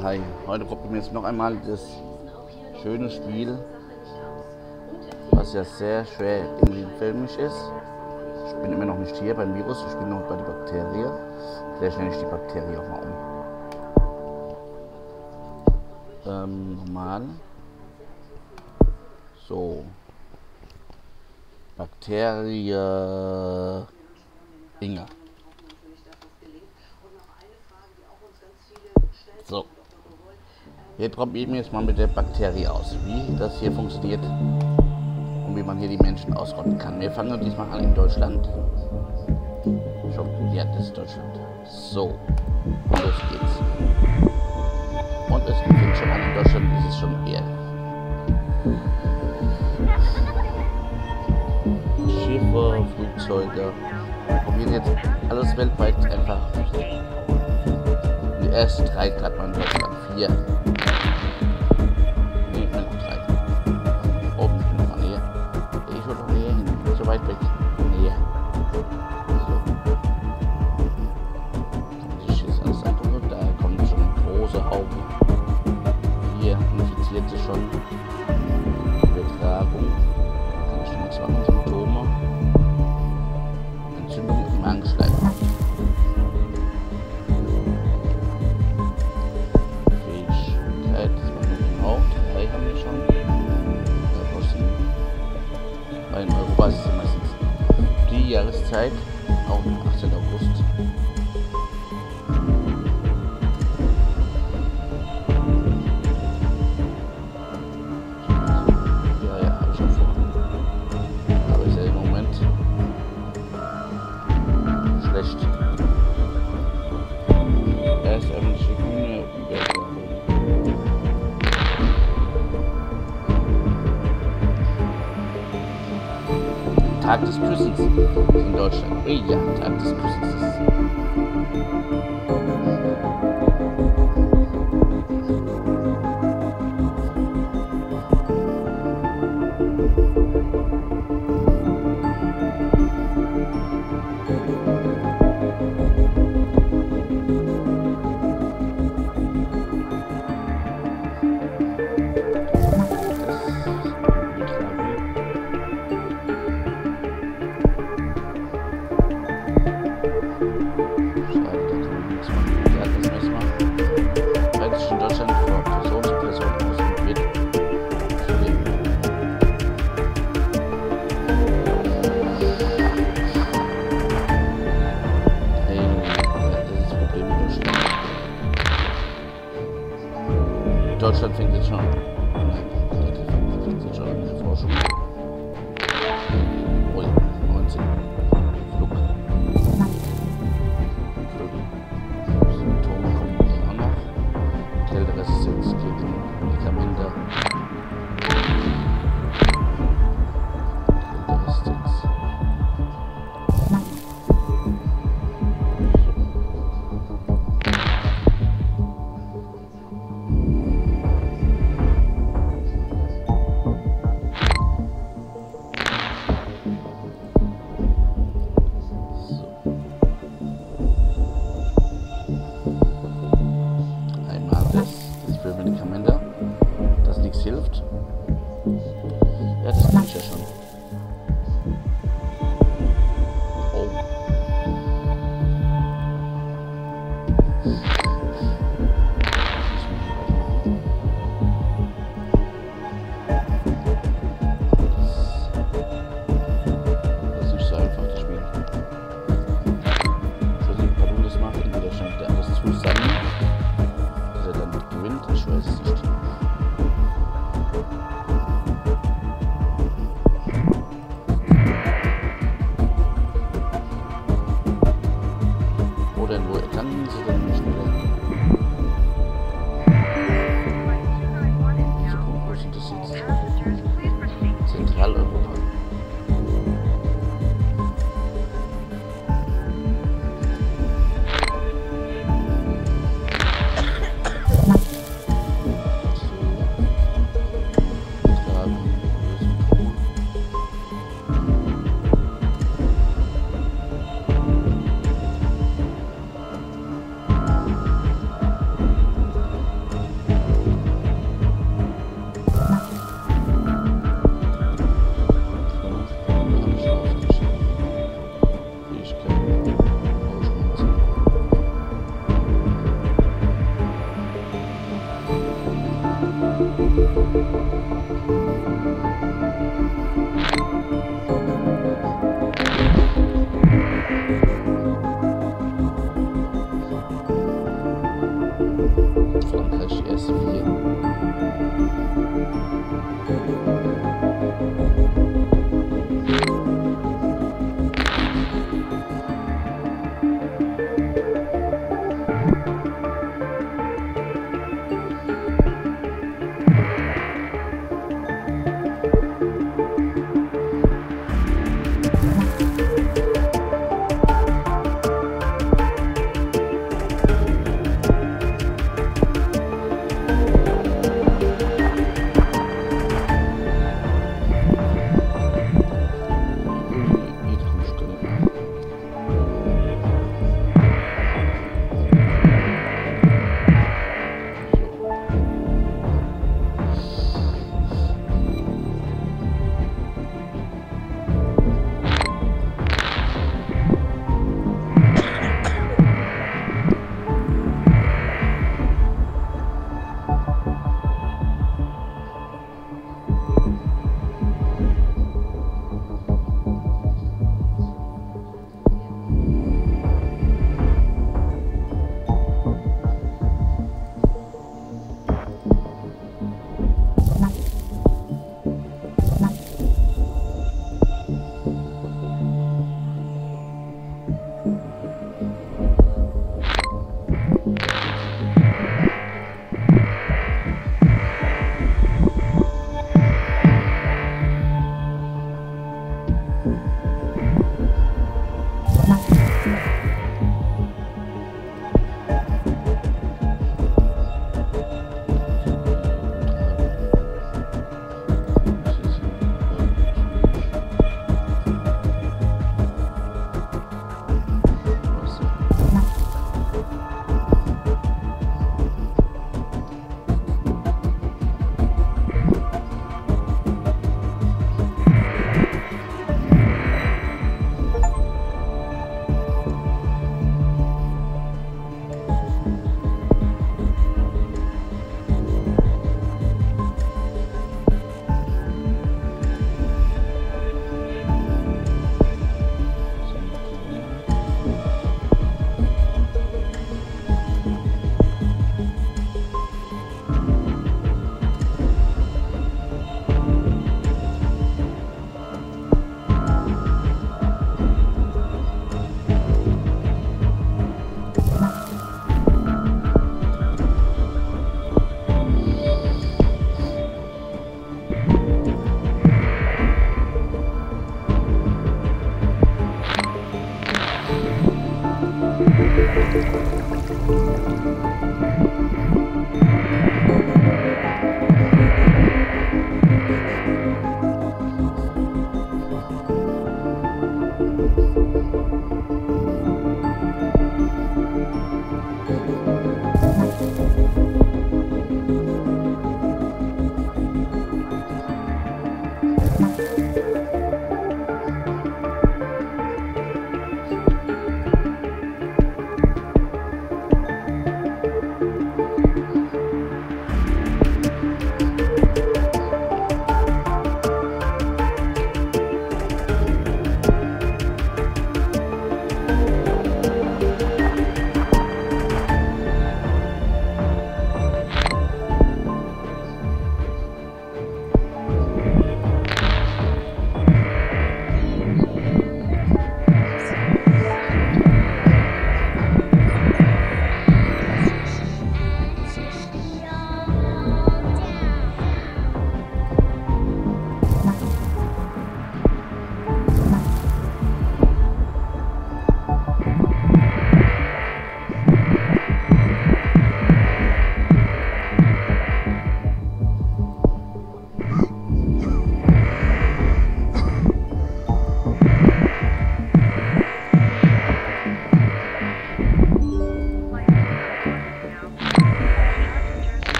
hi. Heute probieren wir jetzt noch einmal das schöne Spiel, was ja sehr schwer irgendwie filmisch ist. Ich bin immer noch nicht hier beim Virus, ich bin noch bei der Bakterie. Vielleicht nenne ich die Bakterie auch mal um. Normal. So. Bakterie Inge. So. Wir probieren jetzt mal mit der Bakterie aus, wie das hier funktioniert und wie man hier die Menschen ausrotten kann. Wir fangen diesmal an in Deutschland. Schon, ja, das ist Deutschland. So. Und los geht's. Und es fängt schon an, in Deutschland ist es schon eher. Schiffe, Flugzeuge. Wir probieren jetzt alles weltweit einfach. Die ersten 3 gerade mal in Deutschland. 4. Ne, immer noch 3. Oben, ich bin noch mal näher. Ich will noch näher hin. So weit weg. Näher. So. Die schießt alles einfach nur. Da kommt schon ein großer Haufen. Hier infiziert sie schon. Übertragung. Kann ich nichts machen. Symptome. Entzündung im Magenschleimhaut. Fähigkeit, das machen wir auch. 3 haben wir schon. Da kosten. Weil in Europa ist es meistens die Jahreszeit, auch am 18. August. Tag des Küssens in Deutschland. Oh ja, Tag des Küssens. Deutschland fängt jetzt schon an. Fängt jetzt schon an mit der Forschung. Ui, 19. Flug. Symptome kommen hier auch noch. Kälteresistenz gegen Medikamente. Kälteresistenz. Für Medikamente, dass nichts hilft. Ja, das kann ich ja schon. Oh. Das ist nicht so einfach, das Spiel. Ich weiß nicht, warum das macht. Entweder scheint der alles zusammen. Ich weiß es nicht. Oder wo erkannten sie denn nicht mehr? So, wo sind das jetzt? Zentraleuropa.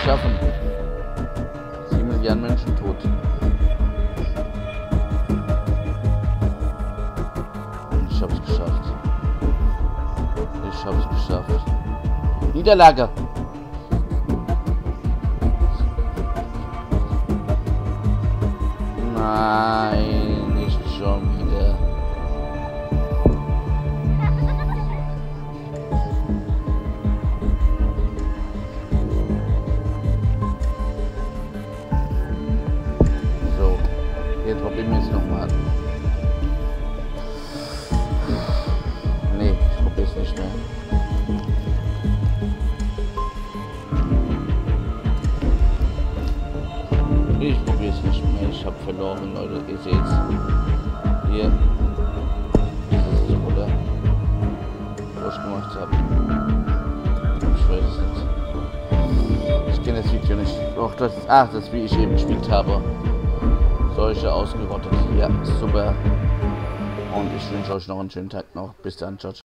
schaffen. 7 Milliarden Menschen tot. Und ich hab's geschafft. Ich hab's geschafft. Niederlage! Nein, nicht schon wieder. So, jetzt probieren wir es nochmal. Nee, ich probiere es nicht mehr. Ich probiere es nicht mehr, ich habe verloren, Leute, ihr seht's. Hier. Das ist es, oder? Was ich gemacht habe. Ich weiß es nicht. Ich kenne das Video nicht. Doch, das wie ich eben gespielt habe. Solche ausgerottet. Ja, super. Und ich wünsche euch noch einen schönen Tag noch. Bis dann, ciao.